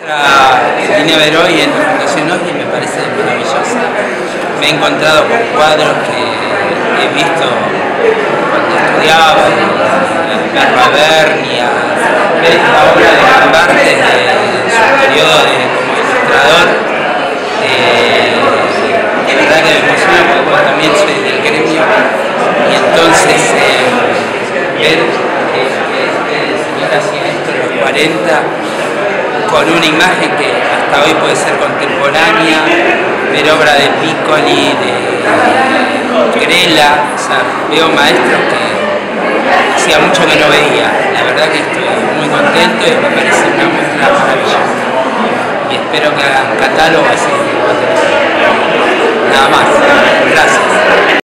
La vine a ver hoy en la Fundación Osni y me parece maravillosa. Me he encontrado con cuadros que he visto cuando estudiaba, a Bernia, la obra de Gambart desde su periodo como ilustrador. De verdad que me emociona porque también soy del gremio y entonces ver que este señor hacía esto en los 40 con una imagen que hasta hoy puede ser contemporánea, ver obra de Piccoli, de Grela, o sea, veo maestros que hacía mucho que no veía. La verdad que estoy muy contento y me parece una muestra maravillosa. Y espero que hagan catálogo así. Nada más. Gracias.